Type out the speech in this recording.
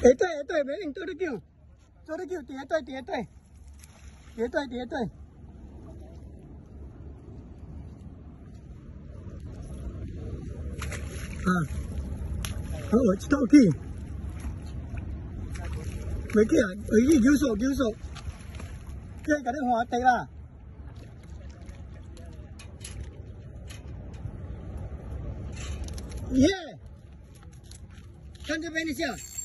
对，没用，做得叫，叠对。啊，好，一套起，袂起啊，会去救赎，这甲你换地啦。耶，看这边的笑。